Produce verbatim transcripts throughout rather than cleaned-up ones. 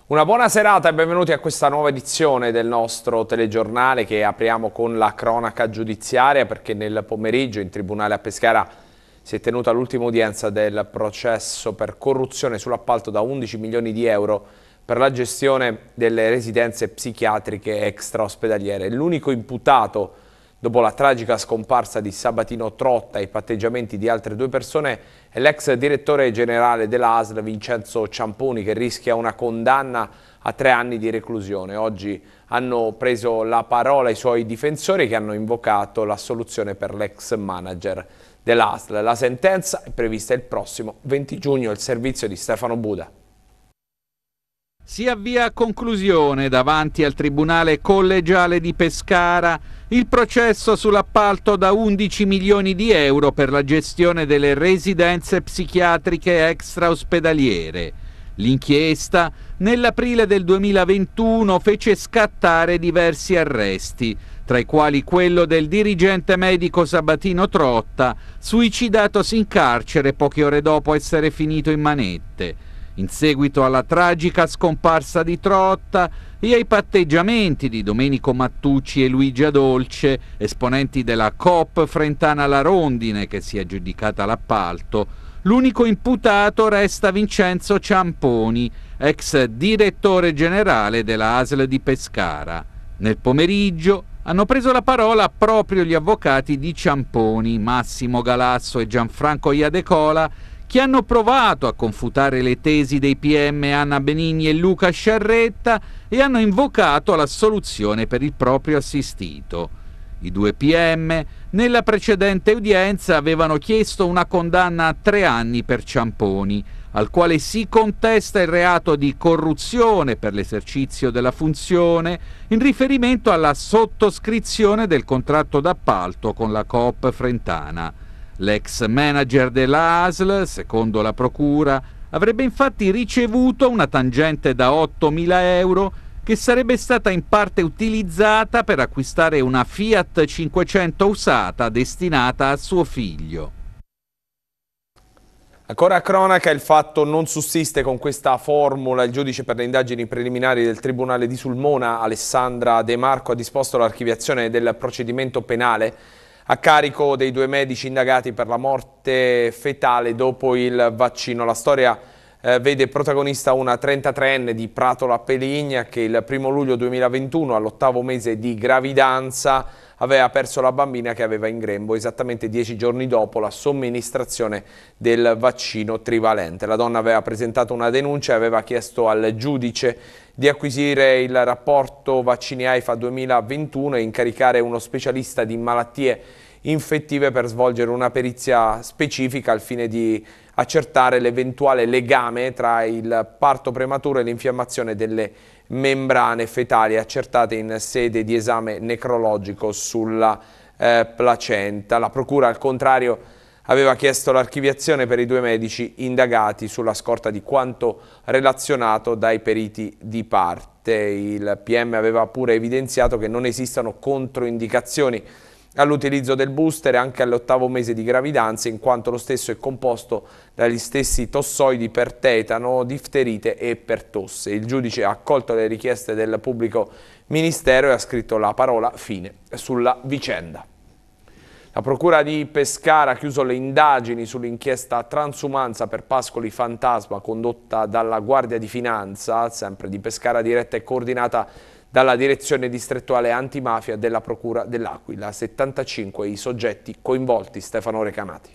Una buona serata e benvenuti a questa nuova edizione del nostro telegiornale che apriamo con la cronaca giudiziaria, perché nel pomeriggio in tribunale a Pescara si è tenuta l'ultima udienza del processo per corruzione sull'appalto da undici milioni di euro per la gestione delle residenze psichiatriche extraospedaliere. L'unico imputato dopo la tragica scomparsa di Sabatino Trotta e i patteggiamenti di altre due persone è l'ex direttore generale dell'A S L Vincenzo Ciamponi, che rischia una condanna a tre anni di reclusione. Oggi hanno preso la parola i suoi difensori, che hanno invocato l'assoluzione per l'ex manager dell'A S L. La sentenza è prevista il prossimo venti giugno. Il servizio di Stefano Buda. Si avvia a conclusione davanti al Tribunale Collegiale di Pescara il processo sull'appalto da undici milioni di euro per la gestione delle residenze psichiatriche extraospedaliere. L'inchiesta nell'aprile del duemilaventuno fece scattare diversi arresti, tra i quali quello del dirigente medico Sabatino Trotta, suicidatosi in carcere poche ore dopo essere finito in manette. In seguito alla tragica scomparsa di Trotta e ai patteggiamenti di Domenico Mattucci e Luigi Adolce, esponenti della Coop Frentana La Rondine che si è aggiudicata l'appalto, l'unico imputato resta Vincenzo Ciamponi, ex direttore generale della A S L di Pescara. Nel pomeriggio hanno preso la parola proprio gli avvocati di Ciamponi, Massimo Galasso e Gianfranco Iadecola, che hanno provato a confutare le tesi dei P M Anna Benigni e Luca Sciarretta e hanno invocato l'assoluzione per il proprio assistito. I due P M nella precedente udienza avevano chiesto una condanna a tre anni per Ciamponi, al quale si contesta il reato di corruzione per l'esercizio della funzione in riferimento alla sottoscrizione del contratto d'appalto con la Coop Frentana. L'ex manager della A S L, secondo la procura, avrebbe infatti ricevuto una tangente da ottomila euro che sarebbe stata in parte utilizzata per acquistare una Fiat cinquecento usata destinata a suo figlio. Ancora a cronaca, il fatto non sussiste con questa formula. Il giudice per le indagini preliminari del Tribunale di Sulmona, Alessandra De Marco, ha disposto l'archiviazione del procedimento penale a carico dei due medici indagati per la morte fetale dopo il vaccino. La storia eh, vede protagonista una trentatreenne di Pratola Peligna che il primo luglio duemilaventuno, all'ottavo mese di gravidanza, aveva perso la bambina che aveva in grembo esattamente dieci giorni dopo la somministrazione del vaccino trivalente. La donna aveva presentato una denuncia e aveva chiesto al giudice di acquisire il rapporto vaccini AIFA duemilaventuno e incaricare uno specialista di malattie infettive per svolgere una perizia specifica al fine di accertare l'eventuale legame tra il parto prematuro e l'infiammazione delle membrane fetali accertate in sede di esame necrologico sulla eh, placenta. La procura, al contrario, aveva chiesto l'archiviazione per i due medici indagati sulla scorta di quanto relazionato dai periti di parte. Il P M aveva pure evidenziato che non esistono controindicazioni all'utilizzo del booster anche all'ottavo mese di gravidanza, in quanto lo stesso è composto dagli stessi tossoidi per tetano, difterite e per tosse. Il giudice ha accolto le richieste del pubblico ministero e ha scritto la parola fine sulla vicenda. La Procura di Pescara ha chiuso le indagini sull'inchiesta transumanza per Pascoli Fantasma condotta dalla Guardia di Finanza, sempre di Pescara, diretta e coordinata dalla Direzione Distrettuale Antimafia della Procura dell'Aquila. settantacinque i soggetti coinvolti. Stefano Recanati.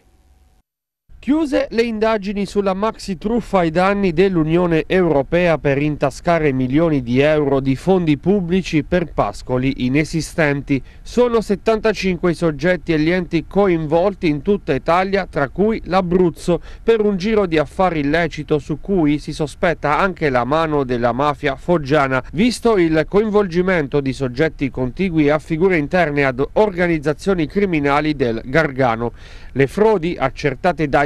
Chiuse le indagini sulla maxi truffa ai danni dell'Unione Europea per intascare milioni di euro di fondi pubblici per pascoli inesistenti. Sono settantacinque i soggetti e gli enti coinvolti in tutta Italia, tra cui l'Abruzzo, per un giro di affari illecito su cui si sospetta anche la mano della mafia foggiana, visto il coinvolgimento di soggetti contigui a figure interne ad organizzazioni criminali del Gargano. Le frodi accertate dai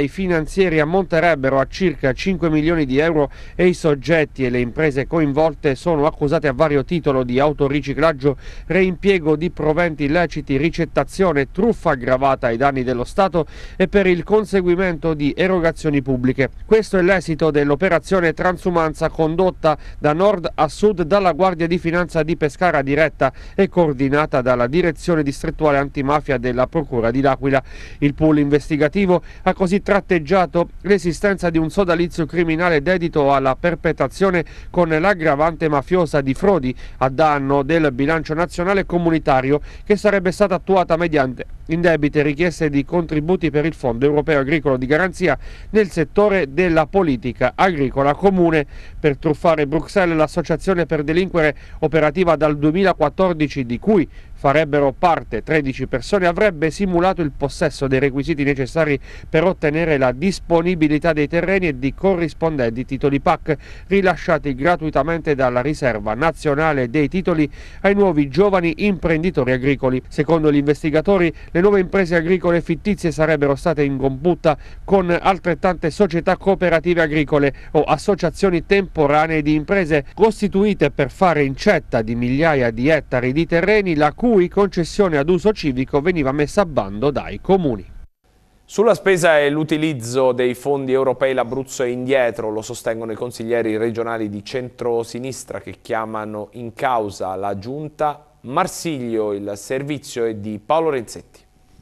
ai finanzieri ammonterebbero a circa cinque milioni di euro e i soggetti e le imprese coinvolte sono accusati a vario titolo di autoriciclaggio, reimpiego di proventi illeciti, ricettazione, truffa aggravata ai danni dello Stato e per il conseguimento di erogazioni pubbliche. Questo è l'esito dell'operazione Transumanza condotta da nord a sud dalla Guardia di Finanza di Pescara, diretta e coordinata dalla Direzione Distrettuale Antimafia della Procura di L'Aquila. Il pool investigativo ha così tratteggiato l'esistenza di un sodalizio criminale dedito alla perpetrazione con l'aggravante mafiosa di frodi a danno del bilancio nazionale e comunitario, che sarebbe stata attuata mediante indebite richieste di contributi per il Fondo Europeo Agricolo di Garanzia nel settore della politica agricola comune. Per truffare Bruxelles, l'associazione per delinquere, operativa dal duemilaquattordici, di cui farebbero parte tredici persone, avrebbe simulato il possesso dei requisiti necessari per ottenere la disponibilità dei terreni e di corrispondenti titoli P A C rilasciati gratuitamente dalla Riserva Nazionale dei Titoli ai nuovi giovani imprenditori agricoli. Secondo gli investigatori, le nuove imprese agricole fittizie sarebbero state in combutta con altrettante società cooperative agricole o associazioni temporanee di imprese costituite per fare incetta di migliaia di ettari di terreni, la cui concessione ad uso civico veniva messa a bando dai comuni. Sulla spesa e l'utilizzo dei fondi europei l'Abruzzo è indietro, lo sostengono i consiglieri regionali di centrosinistra che chiamano in causa la giunta. Marsiglio, il servizio è di Paolo Renzetti.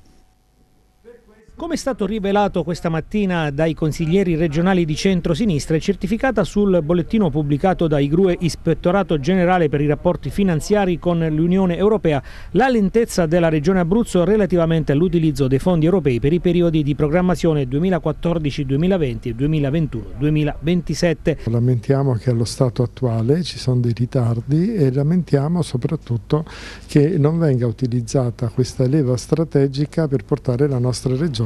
Come è stato rivelato questa mattina dai consiglieri regionali di centrosinistra, è certificata sul bollettino pubblicato da I G R U E, Ispettorato Generale per i Rapporti Finanziari con l'Unione Europea, la lentezza della Regione Abruzzo relativamente all'utilizzo dei fondi europei per i periodi di programmazione duemilaquattordici duemilaventi e duemilaventuno duemilaventisette. Lamentiamo che allo stato attuale ci sono dei ritardi e lamentiamo soprattutto che non venga utilizzata questa leva strategica per portare la nostra regione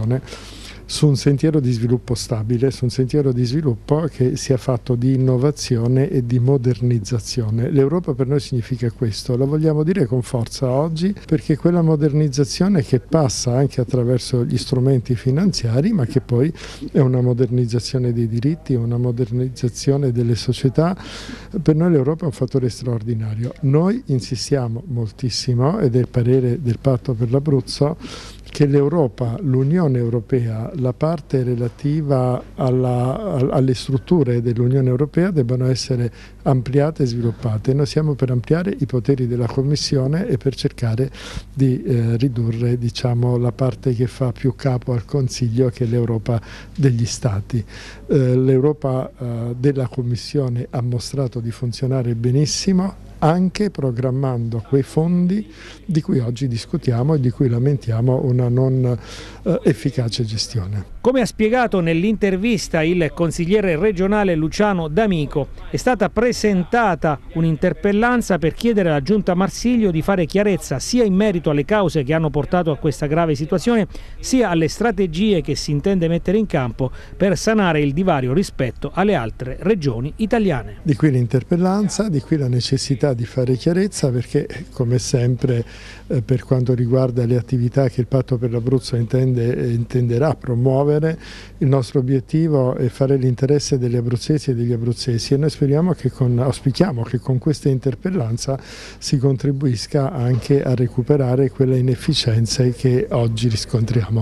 su un sentiero di sviluppo stabile, su un sentiero di sviluppo che sia fatto di innovazione e di modernizzazione. L'Europa per noi significa questo, lo vogliamo dire con forza oggi, perché quella modernizzazione che passa anche attraverso gli strumenti finanziari, ma che poi è una modernizzazione dei diritti, una modernizzazione delle società, per noi l'Europa è un fattore straordinario. Noi insistiamo moltissimo, ed è il parere del Patto per l'Abruzzo, che l'Europa, l'Unione Europea, la parte relativa alla, alle strutture dell'Unione Europea debbano essere ampliate e sviluppate. Noi siamo per ampliare i poteri della Commissione e per cercare di eh, ridurre, diciamo, la parte che fa più capo al Consiglio, che è l'Europa degli Stati. Eh, L'Europa eh, della Commissione ha mostrato di funzionare benissimo, anche programmando quei fondi di cui oggi discutiamo e di cui lamentiamo una non eh, efficace gestione. Come ha spiegato nell'intervista il consigliere regionale Luciano D'Amico, è stata presentata un'interpellanza per chiedere alla Giunta Marsiglio di fare chiarezza sia in merito alle cause che hanno portato a questa grave situazione, sia alle strategie che si intende mettere in campo per sanare il divario rispetto alle altre regioni italiane. Di qui l'interpellanza, di qui la necessità di fare chiarezza, perché come sempre eh, per quanto riguarda le attività che il Patto per l'Abruzzo intende, eh, intenderà promuovere, il nostro obiettivo è fare l'interesse degli abruzzesi e degli abruzzesi, e noi speriamo che con, auspichiamo che con questa interpellanza si contribuisca anche a recuperare quelle inefficienze che oggi riscontriamo.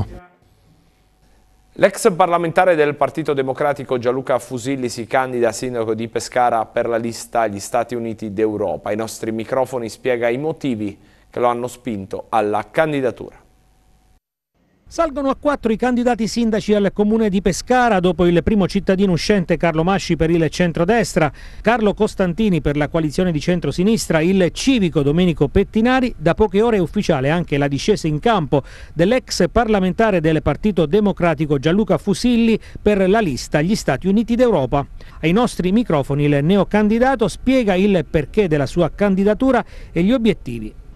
L'ex parlamentare del Partito Democratico Gianluca Fusilli si candida a sindaco di Pescara per la lista Gli Stati Uniti d'Europa. Ai nostri microfoni spiega i motivi che lo hanno spinto alla candidatura. Salgono a quattro i candidati sindaci al comune di Pescara dopo il primo cittadino uscente Carlo Masci per il centrodestra, Carlo Costantini per la coalizione di centrosinistra, il civico Domenico Pettinari. Da poche ore è ufficiale anche la discesa in campo dell'ex parlamentare del Partito Democratico Gianluca Fusilli per la lista Gli Stati Uniti d'Europa. Ai nostri microfoni il neocandidato spiega il perché della sua candidatura e gli obiettivi.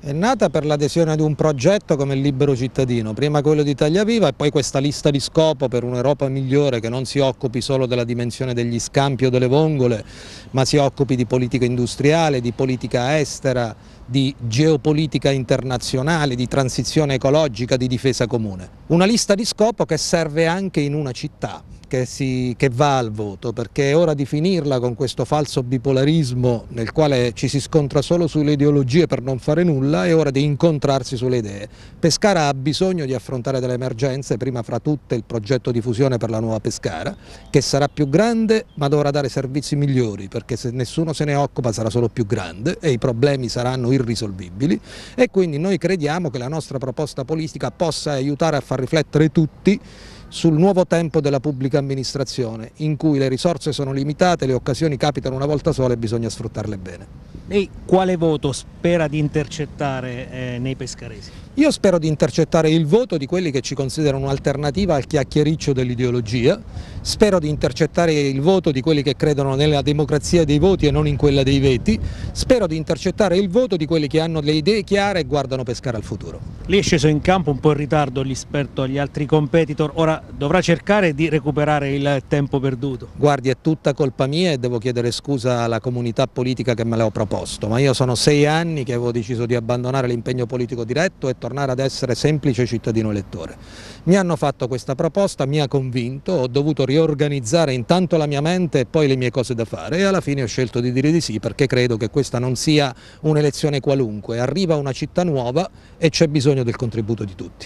È nata per l'adesione ad un progetto come il Libero Cittadino, prima quello di Italia Viva e poi questa lista di scopo per un'Europa migliore che non si occupi solo della dimensione degli scampi o delle vongole, ma si occupi di politica industriale, di politica estera, di geopolitica internazionale, di transizione ecologica, di difesa comune. Una lista di scopo che serve anche in una città che, si, che va al voto, perché è ora di finirla con questo falso bipolarismo nel quale ci si scontra solo sulle ideologie per non fare nulla, è ora di incontrarsi sulle idee. Pescara ha bisogno di affrontare delle emergenze, prima fra tutte il progetto di fusione per la nuova Pescara, che sarà più grande ma dovrà dare servizi migliori, perché se nessuno se ne occupa sarà solo più grande e i problemi saranno irrisolvibili, e quindi noi crediamo che la nostra proposta politica possa aiutare a far riflettere tutti sul nuovo tempo della pubblica amministrazione, in cui le risorse sono limitate, le occasioni capitano una volta sola e bisogna sfruttarle bene. Lei quale voto spera di intercettare eh, nei pescaresi? Io spero di intercettare il voto di quelli che ci considerano un'alternativa al chiacchiericcio dell'ideologia, spero di intercettare il voto di quelli che credono nella democrazia dei voti e non in quella dei veti, spero di intercettare il voto di quelli che hanno le idee chiare e guardano Pescara al futuro. Lei è sceso in campo un po' in ritardo rispetto agli altri competitor, ora dovrà cercare di recuperare il tempo perduto. Guardi, è tutta colpa mia e devo chiedere scusa alla comunità politica che me l'ho proposto, ma io sono sei anni che avevo deciso di abbandonare l'impegno politico diretto e tornare ad essere semplice cittadino elettore. Mi hanno fatto questa proposta, mi ha convinto, ho dovuto riorganizzare intanto la mia mente e poi le mie cose da fare e alla fine ho scelto di dire di sì perché credo che questa non sia un'elezione qualunque, arriva una città nuova e c'è bisogno del contributo di tutti.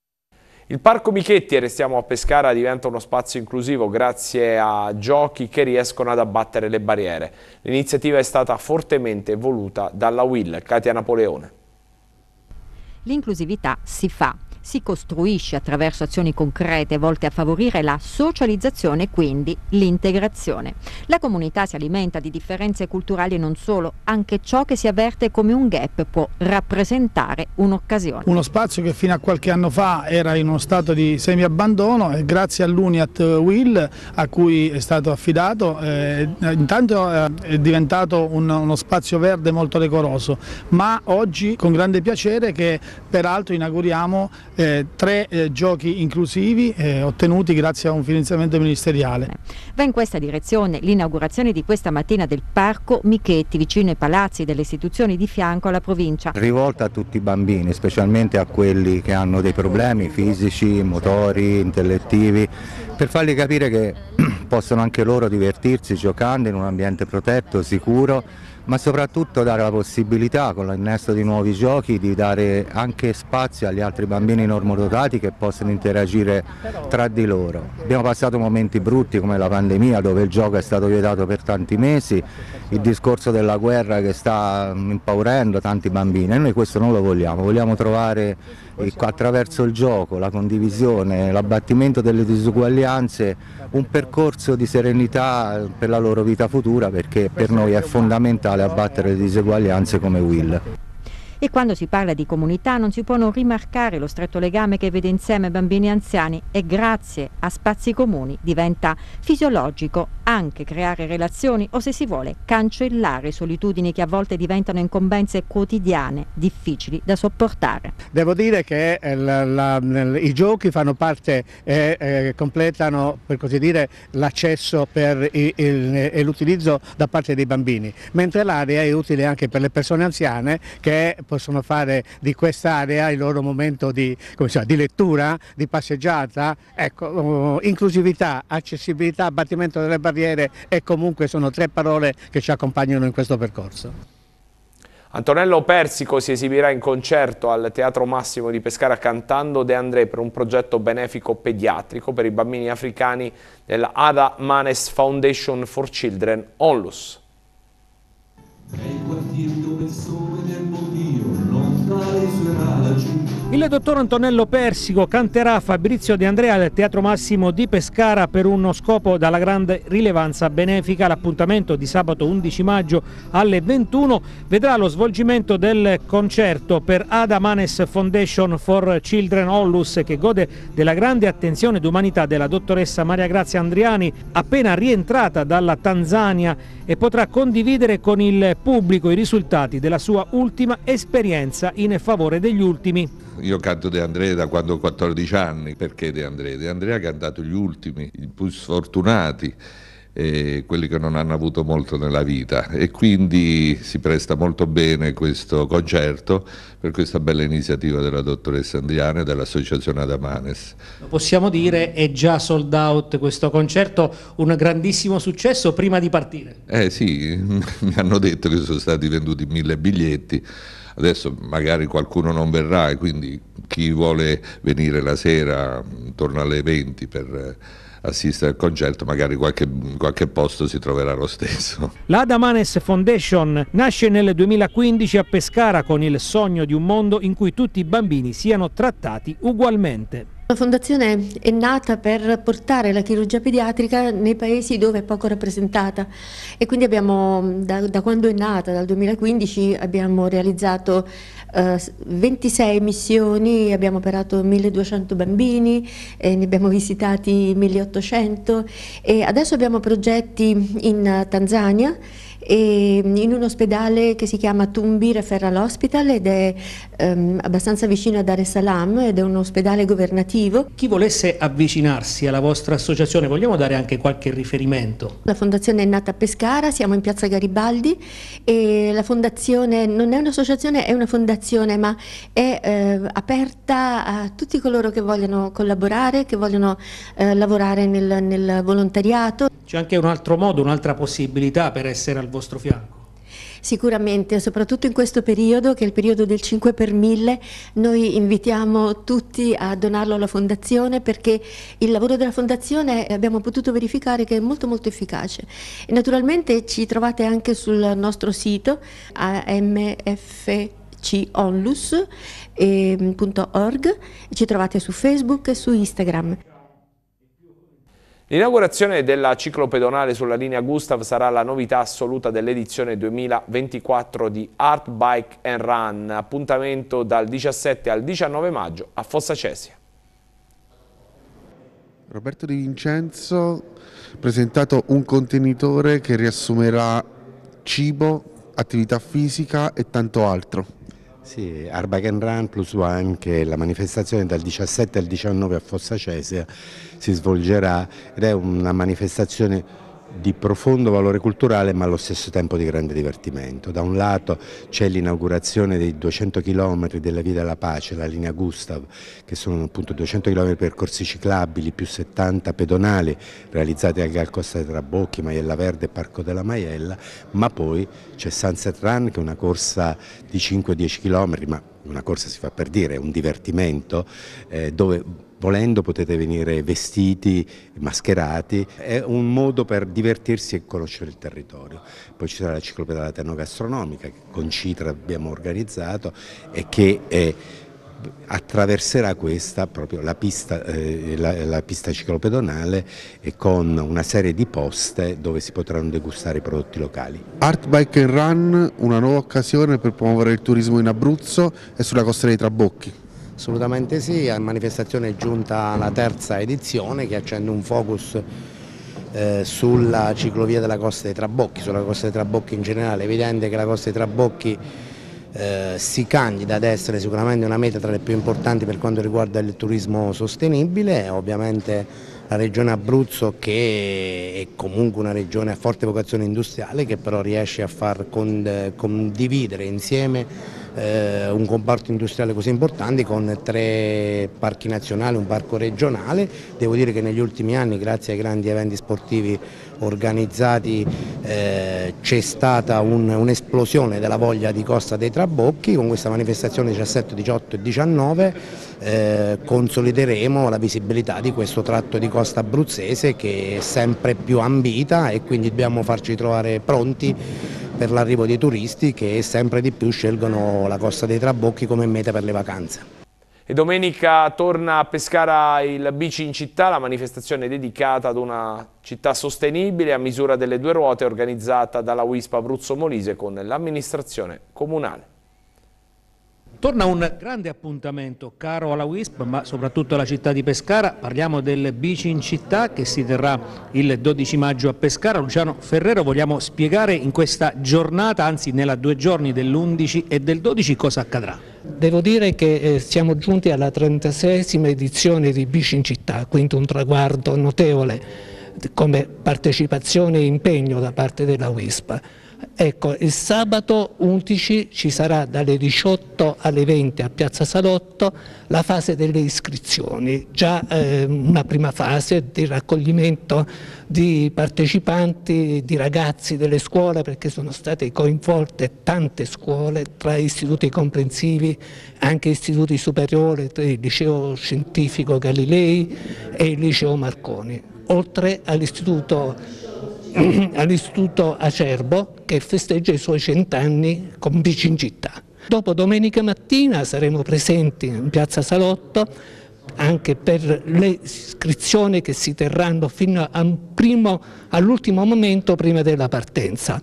Il Parco Michetti, e restiamo a Pescara, diventa uno spazio inclusivo grazie a giochi che riescono ad abbattere le barriere. L'iniziativa è stata fortemente voluta dalla U I L. Katia Napoleone. L'inclusività si fa, si costruisce attraverso azioni concrete volte a favorire la socializzazione e quindi l'integrazione. La comunità si alimenta di differenze culturali e non solo, anche ciò che si avverte come un gap può rappresentare un'occasione. Uno spazio che fino a qualche anno fa era in uno stato di semi-abbandono e grazie all'Uniat U I L a cui è stato affidato, eh, intanto eh, è diventato un, uno spazio verde molto decoroso, ma oggi con grande piacere che peraltro inauguriamo Eh, tre eh, giochi inclusivi eh, ottenuti grazie a un finanziamento ministeriale. Va in questa direzione l'inaugurazione di questa mattina del Parco Michetti vicino ai palazzi delle istituzioni di fianco alla provincia. Rivolta a tutti i bambini, specialmente a quelli che hanno dei problemi fisici, motori, intellettivi, per fargli capire che possono anche loro divertirsi giocando in un ambiente protetto, sicuro, ma soprattutto dare la possibilità, con l'innesto di nuovi giochi, di dare anche spazio agli altri bambini normodotati che possono interagire tra di loro. Abbiamo passato momenti brutti come la pandemia, dove il gioco è stato vietato per tanti mesi, il discorso della guerra che sta impaurendo tanti bambini, e noi questo non lo vogliamo, vogliamo trovare attraverso il gioco, la condivisione, l'abbattimento delle disuguaglianze, un percorso di serenità per la loro vita futura, perché per noi è fondamentale abbattere le diseguaglianze come U I L. E quando si parla di comunità non si può non rimarcare lo stretto legame che vede insieme bambini e anziani, e grazie a spazi comuni diventa fisiologico anche creare relazioni o, se si vuole, cancellare solitudini che a volte diventano incombenze quotidiane, difficili da sopportare. Devo dire che la, la, i giochi fanno parte e eh, completano, per così dire, l'accesso e l'utilizzo da parte dei bambini, mentre l'area è utile anche per le persone anziane che possono fare di quest'area il loro momento di, come si chiama, di lettura, di passeggiata. Ecco, uh, inclusività, accessibilità, abbattimento delle barriere e comunque sono tre parole che ci accompagnano in questo percorso. Antonello Persico si esibirà in concerto al Teatro Massimo di Pescara cantando De André per un progetto benefico pediatrico per i bambini africani della Ada Manes Foundation for Children Onlus. Il dottor Antonello Persico canterà Fabrizio De André al Teatro Massimo di Pescara per uno scopo dalla grande rilevanza benefica. L'appuntamento di sabato undici maggio alle ventuno vedrà lo svolgimento del concerto per Ada Manes Foundation for Children Onlus, che gode della grande attenzione ed umanità della dottoressa Maria Grazia Andriani, appena rientrata dalla Tanzania e potrà condividere con il pubblico i risultati della sua ultima esperienza in favore degli ultimi. Io canto De André da quando ho quattordici anni. Perché De André? De André ha cantato gli ultimi, i più sfortunati, e quelli che non hanno avuto molto nella vita, e quindi si presta molto bene questo concerto per questa bella iniziativa della dottoressa Andriana e dell'associazione Adamanes. Possiamo dire è già sold out questo concerto, un grandissimo successo prima di partire? Eh sì, mi hanno detto che sono stati venduti mille biglietti. Adesso magari qualcuno non verrà, e quindi chi vuole venire la sera intorno alle venti per assistere al concerto, magari qualche, qualche posto si troverà lo stesso. La Adamanes Foundation nasce nel duemilaquindici a Pescara con il sogno di un mondo in cui tutti i bambini siano trattati ugualmente. La fondazione è nata per portare la chirurgia pediatrica nei paesi dove è poco rappresentata, e quindi abbiamo, da, da quando è nata, dal duemilaquindici, abbiamo realizzato eh, ventisei missioni, abbiamo operato milleduecento bambini, eh, ne abbiamo visitati milleottocento, e adesso abbiamo progetti in Tanzania e in un ospedale che si chiama Tumbi Referral Hospital, ed è ehm, abbastanza vicino a Dar es Salaam, ed è un ospedale governativo. Chi volesse avvicinarsi alla vostra associazione, vogliamo dare anche qualche riferimento? La fondazione è nata a Pescara, siamo in piazza Garibaldi, e la fondazione non è un'associazione, è una fondazione, ma è eh, aperta a tutti coloro che vogliono collaborare, che vogliono eh, lavorare nel, nel volontariato. C'è anche un altro modo, un'altra possibilità per essere al vostro fianco? Sicuramente, soprattutto in questo periodo, che è il periodo del cinque per mille, noi invitiamo tutti a donarlo alla Fondazione, perché il lavoro della Fondazione abbiamo potuto verificare che è molto molto efficace. E naturalmente ci trovate anche sul nostro sito a m f c onlus punto org, e ci trovate su Facebook e su Instagram. L'inaugurazione della ciclopedonale sulla linea Gustav sarà la novità assoluta dell'edizione duemilaventiquattro di Art Bike and Run, appuntamento dal diciassette al diciannove maggio a Fossa Cesia. Roberto Di Vincenzo ha presentato un contenitore che riassumerà cibo, attività fisica e tanto altro. Sì, Art Bike and Run Plus One, che è la manifestazione dal diciassette al diciannove a Fossa Cesia, si svolgerà, ed è una manifestazione di profondo valore culturale ma allo stesso tempo di grande divertimento. Da un lato c'è l'inaugurazione dei duecento chilometri della Via della Pace, la linea Gustav, che sono appunto duecento chilometri percorsi ciclabili più settanta pedonali realizzati al Gal Costa dei Trabocchi, Maiella Verde e Parco della Maiella, ma poi c'è Sunset Run, che è una corsa di cinque dieci chilometri, ma una corsa si fa per dire, è un divertimento eh, dove volendo potete venire vestiti, mascherati, è un modo per divertirsi e conoscere il territorio. Poi ci sarà la ciclopedalata enogastronomica che con Citra abbiamo organizzato e che è, attraverserà questa proprio la pista, eh, la, la pista ciclopedonale, e con una serie di poste dove si potranno degustare i prodotti locali. Art Bike and Run, una nuova occasione per promuovere il turismo in Abruzzo e sulla costa dei Trabocchi. Assolutamente sì, alla manifestazione è giunta la terza edizione che accende un focus eh, sulla ciclovia della Costa dei Trabocchi, sulla Costa dei Trabocchi in generale. È evidente che la Costa dei Trabocchi eh, si candida ad essere sicuramente una meta tra le più importanti per quanto riguarda il turismo sostenibile. Ovviamente la regione Abruzzo, che è comunque una regione a forte vocazione industriale, che però riesce a far condividere insieme Eh, un comparto industriale così importante con tre parchi nazionali, un parco regionale. Devo dire che negli ultimi anni, grazie ai grandi eventi sportivi organizzati, eh, c'è stata un'esplosione un della voglia di Costa dei Trabocchi. Con questa manifestazione diciassette, diciotto e diciannove eh, consolideremo la visibilità di questo tratto di costa abruzzese, che è sempre più ambita, e quindi dobbiamo farci trovare pronti per l'arrivo dei turisti che sempre di più scelgono la Costa dei Trabocchi come meta per le vacanze. E domenica torna a Pescara il Bici in città, la manifestazione dedicata ad una città sostenibile a misura delle due ruote, organizzata dalla WISP Abruzzo Molise con l'amministrazione comunale. Torna un grande appuntamento caro alla W I S P, ma soprattutto alla città di Pescara. Parliamo del Bici in città che si terrà il dodici maggio a Pescara. Luciano Ferrero, vogliamo spiegare in questa giornata, anzi nella due giorni dell'undici e del dodici, cosa accadrà? Devo dire che eh, siamo giunti alla trentaseiesima edizione di Bici in città, quindi un traguardo notevole come partecipazione e impegno da parte della W I S P. Ecco, il sabato undici ci sarà dalle diciotto alle venti a Piazza Salotto la fase delle iscrizioni, già eh, una prima fase di raccoglimento di partecipanti, di ragazzi delle scuole, perché sono state coinvolte tante scuole tra istituti comprensivi, anche istituti superiori, il liceo scientifico Galilei e il liceo Marconi, oltre all'istituto all'Istituto Acerbo che festeggia i suoi cent'anni con Bici in città. Dopo domenica mattina saremo presenti in Piazza Salotto anche per le iscrizioni che si terranno fino all'ultimo momento prima della partenza.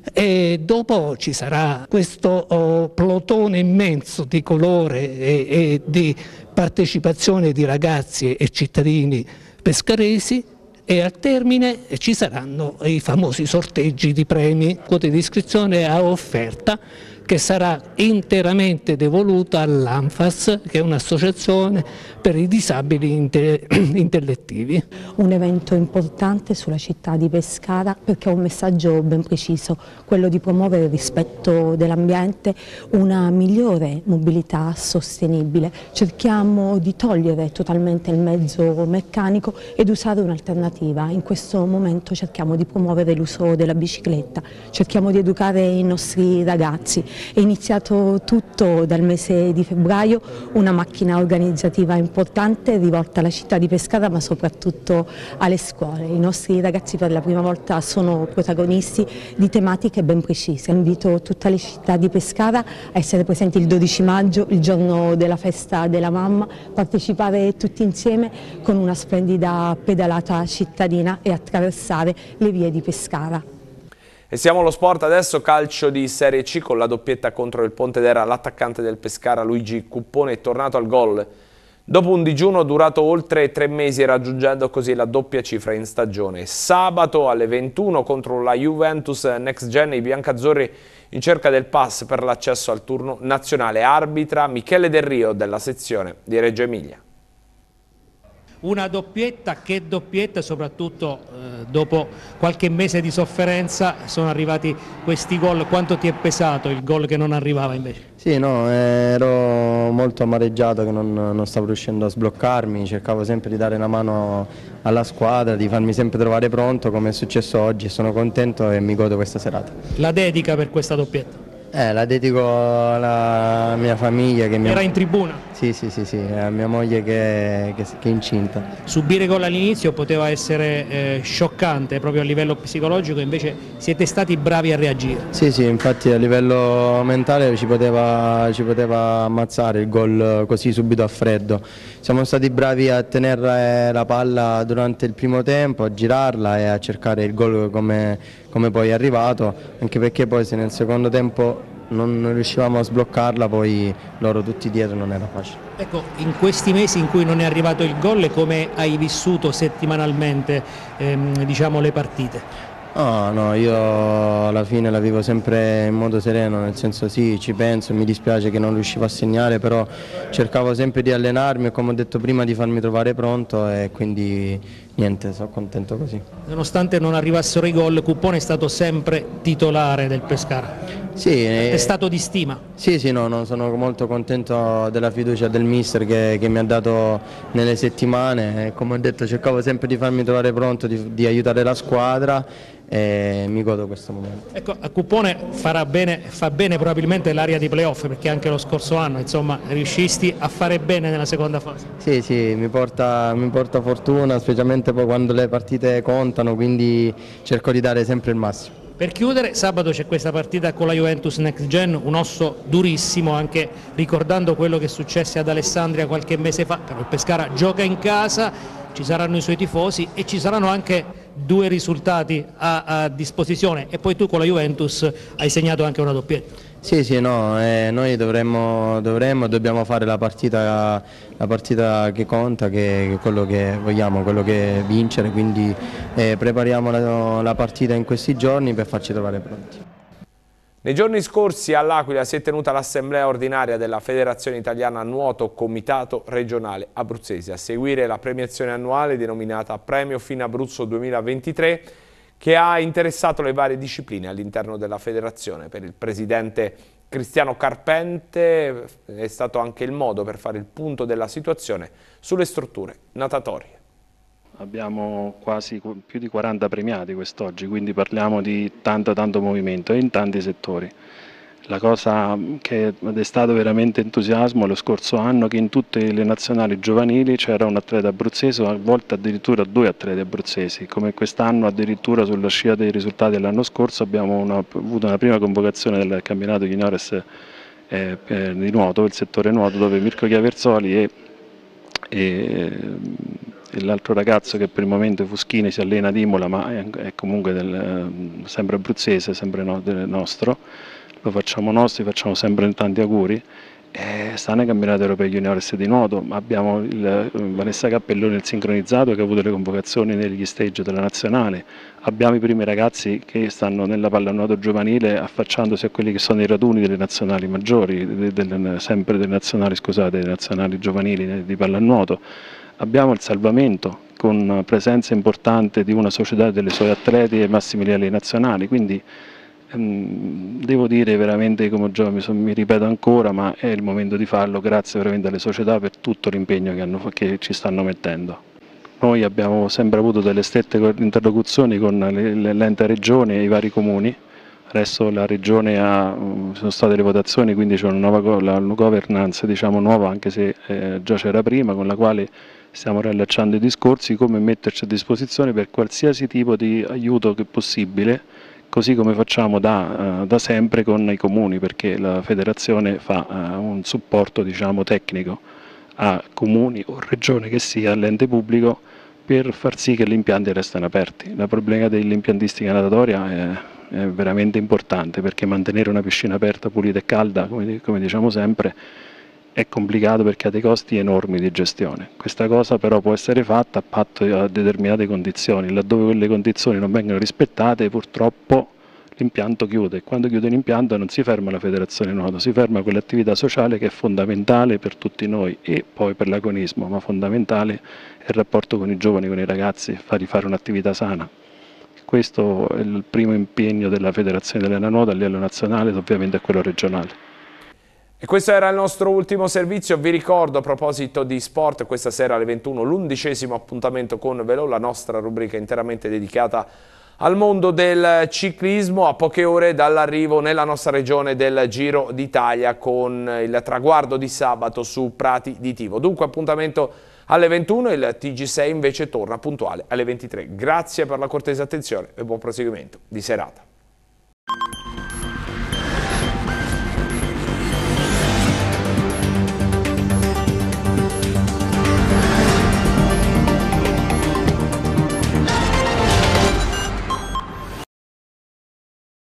E dopo ci sarà questo oh, plotone immenso di colore e, e di partecipazione di ragazzi e cittadini pescaresi. E al termine ci saranno i famosi sorteggi di premi, quote di iscrizione a offerta, che sarà interamente devoluta all'ANFAS, che è un'associazione per i disabili inte intellettivi. Un evento importante sulla città di Pescara perché ha un messaggio ben preciso, quello di promuovere il rispetto dell'ambiente, una migliore mobilità sostenibile. Cerchiamo di togliere totalmente il mezzo meccanico ed usare un'alternativa. In questo momento cerchiamo di promuovere l'uso della bicicletta, cerchiamo di educare i nostri ragazzi. È iniziato tutto dal mese di febbraio, una macchina organizzativa importante rivolta alla città di Pescara ma soprattutto alle scuole. I nostri ragazzi per la prima volta sono protagonisti di tematiche ben precise. Invito tutte le città di Pescara a essere presenti il dodici maggio, il giorno della festa della mamma, partecipare tutti insieme con una splendida pedalata cittadina e attraversare le vie di Pescara. E siamo allo sport adesso, calcio di Serie C con la doppietta contro il Pontedera. L'attaccante del Pescara Luigi Cuppone è tornato al gol dopo un digiuno durato oltre tre mesi, raggiungendo così la doppia cifra in stagione. Sabato alle ventuno contro la Juventus Next Gen i biancazzurri in cerca del pass per l'accesso al turno nazionale. Arbitra Michele Del Rio della sezione di Reggio Emilia. Una doppietta, che doppietta, soprattutto eh, dopo qualche mese di sofferenza sono arrivati questi gol. Quanto ti è pesato il gol che non arrivava invece? Sì, no, ero molto amareggiato che non, non stavo riuscendo a sbloccarmi, cercavo sempre di dare una mano alla squadra, di farmi sempre trovare pronto come è successo oggi. Sono contento e mi godo questa serata. La dedica per questa doppietta? Eh, la dedico alla mia famiglia che mi... Era in tribuna? Sì, sì, sì, sì, a mia moglie che, che, che è incinta. Subire gol all'inizio poteva essere eh, scioccante proprio a livello psicologico, invece siete stati bravi a reagire. Sì, sì, infatti a livello mentale ci poteva, ci poteva ammazzare il gol così subito a freddo. Siamo stati bravi a tenere la palla durante il primo tempo, a girarla e a cercare il gol come, come poi è arrivato, anche perché poi se nel secondo tempo non riuscivamo a sbloccarla, poi loro tutti dietro non era facile. Ecco, in questi mesi in cui non è arrivato il gol, come hai vissuto settimanalmente ehm, diciamo, le partite? No, no, io alla fine la vivo sempre in modo sereno, nel senso sì, ci penso, mi dispiace che non riuscivo a segnare, però cercavo sempre di allenarmi e come ho detto prima di farmi trovare pronto e quindi niente, sono contento così. Nonostante non arrivassero i gol, Cuppone è stato sempre titolare del Pescara. Sì, è stato di stima? Sì, sì, no, no, sono molto contento della fiducia del mister che, che mi ha dato nelle settimane e come ho detto cercavo sempre di farmi trovare pronto, di, di aiutare la squadra e mi godo questo momento. Ecco, a Cuppone farà bene, fa bene probabilmente l'area di playoff, perché anche lo scorso anno insomma riuscisti a fare bene nella seconda fase. Sì, sì, mi porta, mi porta fortuna, specialmente poi quando le partite contano, quindi cerco di dare sempre il massimo. Per chiudere, sabato c'è questa partita con la Juventus Next Gen, un osso durissimo, anche ricordando quello che successe ad Alessandria qualche mese fa, però il Pescara gioca in casa, ci saranno i suoi tifosi e ci saranno anche due risultati a, a disposizione e poi tu con la Juventus hai segnato anche una doppietta. Sì, sì, no, eh, noi dovremmo, dovremmo, dobbiamo fare la partita, la partita che conta, che, che è quello che vogliamo, quello che vincere, quindi eh, prepariamo la, la partita in questi giorni per farci trovare pronti. Nei giorni scorsi all'Aquila si è tenuta l'assemblea ordinaria della Federazione Italiana Nuoto Comitato Regionale Abruzzese, a seguire la premiazione annuale denominata Premio Fine Abruzzo duemilaventitré, che ha interessato le varie discipline all'interno della federazione. Per il presidente Cristiano Carpente è stato anche il modo per fare il punto della situazione sulle strutture natatorie. Abbiamo quasi più di quaranta premiati quest'oggi, quindi parliamo di tanto tanto movimento e in tanti settori. La cosa che ha destato veramente entusiasmo lo scorso anno è che in tutte le nazionali giovanili c'era un atleta abruzzese, a volte addirittura due atleti abruzzesi, come quest'anno addirittura sulla scia dei risultati dell'anno scorso abbiamo una, avuto una prima convocazione del campionato juniores eh, eh, di nuoto, il settore nuoto, dove Mirko Chiaversoli e, e, e l'altro ragazzo che per il momento Fuschini si allena ad Imola, ma è, è comunque del, sempre abruzzese, sempre no, del nostro. Lo facciamo nostri, facciamo sempre tanti auguri. Eh, sta nei campionati europei juniores di nuoto, abbiamo il, Vanessa Cappelloni, il sincronizzato, che ha avuto le convocazioni negli stage della nazionale, abbiamo i primi ragazzi che stanno nella pallanuoto giovanile affacciandosi a quelli che sono i raduni delle nazionali maggiori, de, de, sempre delle nazionali, scusate, delle nazionali giovanili di pallanuoto. Abbiamo il salvamento con presenza importante di una società delle suoi atleti e massimi livelli nazionali, quindi devo dire veramente, come già mi, son, mi ripeto ancora, ma è il momento di farlo, grazie veramente alle società per tutto l'impegno che, che ci stanno mettendo. Noi abbiamo sempre avuto delle strette interlocuzioni con l'ente regione e i vari comuni, adesso la regione ha, sono state le votazioni, quindi c'è una nuova la governance, diciamo nuova, anche se eh, già c'era prima, con la quale stiamo riallacciando i discorsi, come metterci a disposizione per qualsiasi tipo di aiuto che possibile, così come facciamo da, uh, da sempre con i comuni, perché la federazione fa uh, un supporto, diciamo, tecnico a comuni o regione che sia, all'ente pubblico, per far sì che gli impianti restino aperti. La problema dell'impiantistica natatoria è, è veramente importante, perché mantenere una piscina aperta, pulita e calda, come, come diciamo sempre, è complicato perché ha dei costi enormi di gestione. Questa cosa però può essere fatta a patto a determinate condizioni, laddove quelle condizioni non vengono rispettate purtroppo l'impianto chiude, e quando chiude l'impianto non si ferma la federazione nuoto, si ferma quell'attività sociale che è fondamentale per tutti noi e poi per l'agonismo, ma fondamentale è il rapporto con i giovani, con i ragazzi, fargli fare un'attività sana. Questo è il primo impegno della federazione della nuoto a livello nazionale ed ovviamente è quello regionale. E questo era il nostro ultimo servizio. Vi ricordo, a proposito di sport, questa sera alle ventuno l'undicesimo appuntamento con Velò, la nostra rubrica interamente dedicata al mondo del ciclismo, a poche ore dall'arrivo nella nostra regione del Giro d'Italia con il traguardo di sabato su Prati di Tivo. Dunque appuntamento alle ventuno, il T G sei invece torna puntuale alle ventitré. Grazie per la cortese attenzione e buon proseguimento di serata.